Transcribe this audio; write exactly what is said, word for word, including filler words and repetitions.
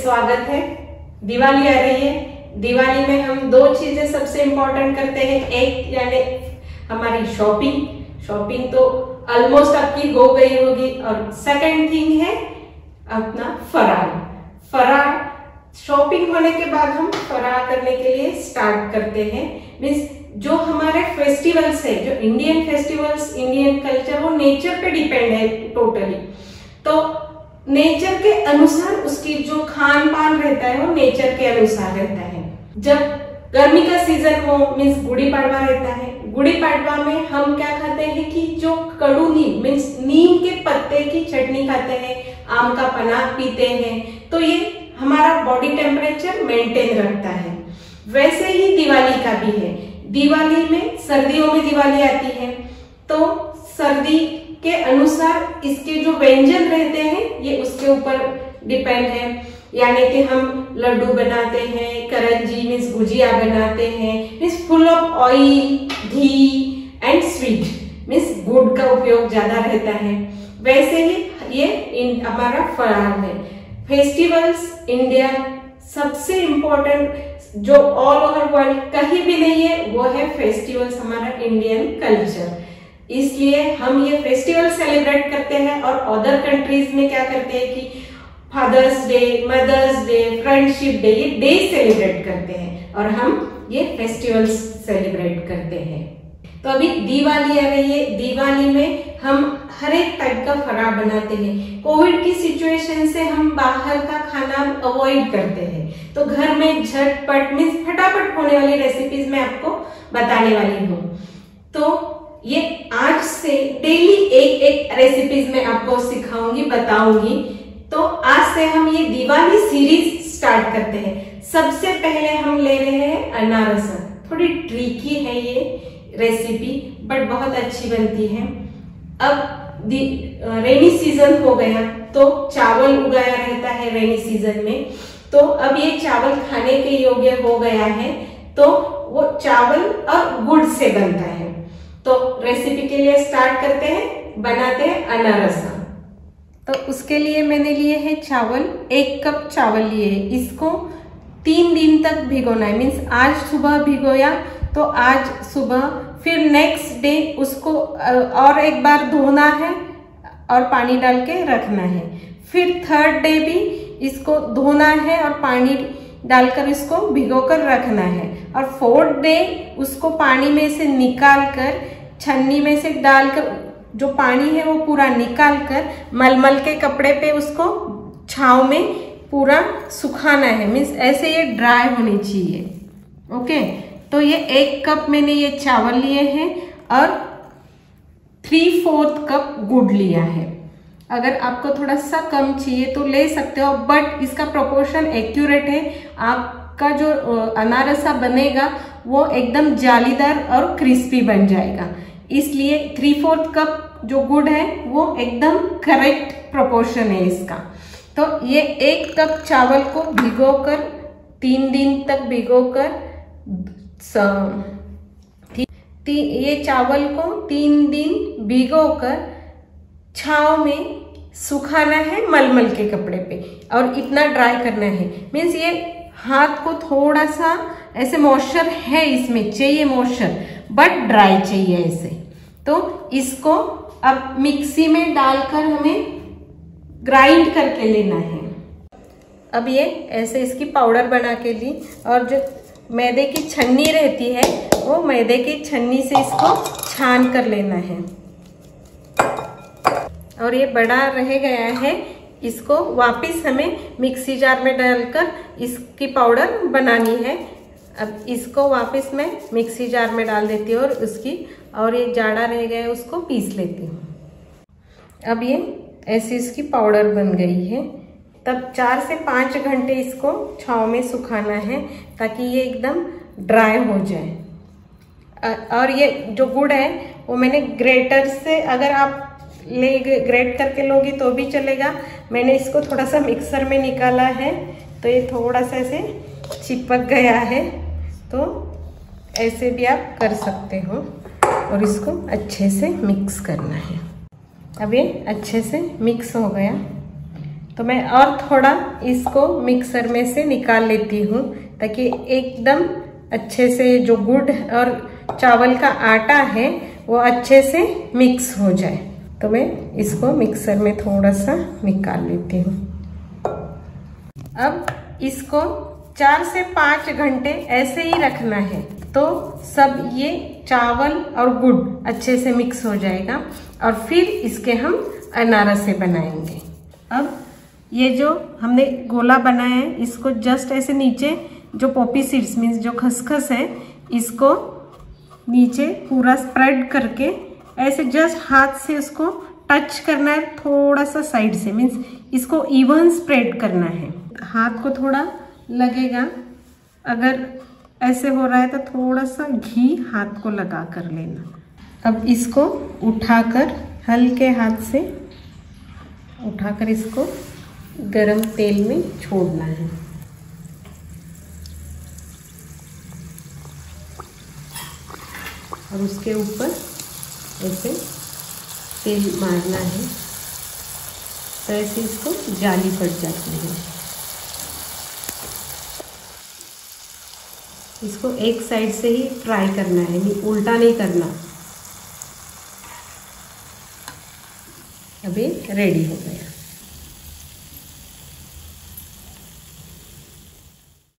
स्वागत है। दिवाली आ रही है। दिवाली में हम दो चीजें सबसे इम्पोर्टेंट करते हैं। एक यानी हमारी शॉपिंग शॉपिंग तो ऑलमोस्ट आपकी हो गई होगी, और सेकंड थिंग है अपना फरार फरार शॉपिंग होने के बाद हम फरार करने के लिए स्टार्ट करते हैं। मीन्स जो हमारे फेस्टिवल्स है, जो इंडियन फेस्टिवल्स, इंडियन कल्चर, वो नेचर पे डिपेंड है टोटली। तो नेचर के अनुसार उसकी जो खान पान रहता है वो नेचर के अनुसार रहता है। जब गर्मी का सीजन हो, मीन्स गुड़ी पाड़वा रहता है, गुड़ी पाड़वा में हम क्या खाते हैं कि जो कड़ू नीम मीन्स नीम के पत्ते की चटनी खाते हैं, आम का पन्ना पीते हैं, तो ये हमारा बॉडी टेम्परेचर मेंटेन रखता है। वैसे ही दिवाली का भी है। दिवाली में सर्दियों में दिवाली आती है, तो सर्दी के अनुसार इसके जो व्यंजन रहते हैं ये उसके ऊपर डिपेंड है। यानी कि हम लड्डू बनाते हैं, करंजी मीन्स गुजिया बनाते हैं, means full of oil, ghee and sweet means गुड़ का उपयोग ज्यादा रहता है। वैसे ही ये हमारा फरार है। फेस्टिवल्स इंडिया सबसे इम्पोर्टेंट जो ऑल ओवर वर्ल्ड कहीं भी नहीं है वो है फेस्टिवल्स, हमारा इंडियन कल्चर। इसलिए हम ये फेस्टिवल सेलिब्रेट करते हैं। और अदर कंट्रीज में क्या करते हैं कि Father's Day, Mother's Day, friendship day, ये डे सेलिब्रेट करते हैं, और हम ये फेस्टिवल्स सेलिब्रेट करते हैं। तो अभी दिवाली आ रही है। दिवाली में हम हर एक टाइप का फरार बनाते हैं। कोविड की सिचुएशन से हम बाहर का खाना अवॉइड करते हैं, तो घर में झटपट मीन्स फटाफट होने वाली रेसिपीज मैं आपको बताने वाली हूँ। तो ये आज से डेली एक एक रेसिपीज में आपको सिखाऊंगी, बताऊंगी। तो आज से हम ये दिवाली सीरीज स्टार्ट करते हैं। सबसे पहले हम ले रहे हैं अनारसा। थोड़ी ट्रिकी है ये रेसिपी, बट बहुत अच्छी बनती है। अब रेनी सीजन हो गया तो चावल उगाया रहता है रेनी सीजन में, तो अब ये चावल खाने के योग्य हो गया है, तो वो चावल और गुड़ से बनता है। तो रेसिपी के लिए स्टार्ट करते हैं, बनाते हैं अनारसा। तो उसके लिए मैंने लिए हैं चावल, एक कप चावल लिए हैं। इसको तीन दिन तक भिगोना है। मीन्स आज सुबह भिगोया तो आज सुबह, फिर नेक्स्ट डे उसको और एक बार धोना है और पानी डाल के रखना है। फिर थर्ड डे भी इसको धोना है और पानी डालकर इसको भिगोकर रखना है। और फोर्थ डे उसको पानी में से निकाल कर, छन्नी में से डालकर, जो पानी है वो पूरा निकाल कर मलमल के कपड़े पे उसको छांव में पूरा सुखाना है। मीन्स ऐसे ये ड्राई होनी चाहिए। ओके, तो ये एक कप मैंने ये चावल लिए हैं और थ्री फोर्थ कप गुड़ लिया है। अगर आपको थोड़ा सा कम चाहिए तो ले सकते हो, बट इसका प्रोपोर्शन एक्यूरेट है। आपका जो अनारसा बनेगा वो एकदम जालीदार और क्रिस्पी बन जाएगा। इसलिए थ्री फोर्थ कप जो गुड़ है वो एकदम करेक्ट प्रोपोर्शन है इसका। तो ये एक कप चावल को भिगोकर तीन दिन तक भिगोकर ये चावल को तीन दिन भिगोकर छांव में सुखाना है मलमल के कपड़े पे, और इतना ड्राई करना है। मीन्स ये हाथ को थोड़ा सा ऐसे मॉइस्चर है इसमें, चाहिए मॉइस्चर, बट ड्राई चाहिए ऐसे। तो इसको अब मिक्सी में डालकर हमें ग्राइंड करके लेना है। अब ये ऐसे इसकी पाउडर बना के ली, और जो मैदे की छन्नी रहती है वो मैदे की छन्नी से इसको छान कर लेना है। और ये बड़ा रह गया है, इसको वापस हमें मिक्सी जार में डालकर इसकी पाउडर बनानी है। अब इसको वापस मैं मिक्सी जार में डाल देती हूँ और उसकी और ये जाड़ा रह गया है उसको पीस लेती हूँ। अब ये ऐसी इसकी पाउडर बन गई है। तब चार से पाँच घंटे इसको छांव में सुखाना है ताकि ये एकदम ड्राई हो जाए। और ये जो गुड़ है वो मैंने ग्रेटर से, अगर आप ले ग्रेट करके लोगी तो भी चलेगा। मैंने इसको थोड़ा सा मिक्सर में निकाला है, तो ये थोड़ा सा ऐसे चिपक गया है, तो ऐसे भी आप कर सकते हो। और इसको अच्छे से मिक्स करना है। अब ये अच्छे से मिक्स हो गया। तो मैं और थोड़ा इसको मिक्सर में से निकाल लेती हूँ ताकि एकदम अच्छे से जो गुड़ और चावल का आटा है वो अच्छे से मिक्स हो जाए। तो मैं इसको मिक्सर में थोड़ा सा निकाल लेती हूँ। अब इसको चार से पाँच घंटे ऐसे ही रखना है, तो सब ये चावल और गुड़ अच्छे से मिक्स हो जाएगा और फिर इसके हम अनारसे बनाएंगे। अब ये जो हमने गोला बनाया है इसको जस्ट ऐसे नीचे जो पॉपी सीड्स मीन्स जो खसखस है इसको नीचे पूरा स्प्रेड करके ऐसे जस्ट हाथ से उसको टच करना है, थोड़ा सा साइड से मीन्स इसको इवन स्प्रेड करना है। हाथ को थोड़ा लगेगा, अगर ऐसे हो रहा है तो थोड़ा सा घी हाथ को लगा कर लेना। अब इसको उठाकर हल्के हाथ से उठाकर इसको गरम तेल में छोड़ना है। और उसके ऊपर ऐसे तेल मारना है तो ऐसे इसको जाली पड़ जाती है। इसको एक साइड से ही फ्राई करना है, नहीं उल्टा नहीं करना। अभी रेडी हो गया।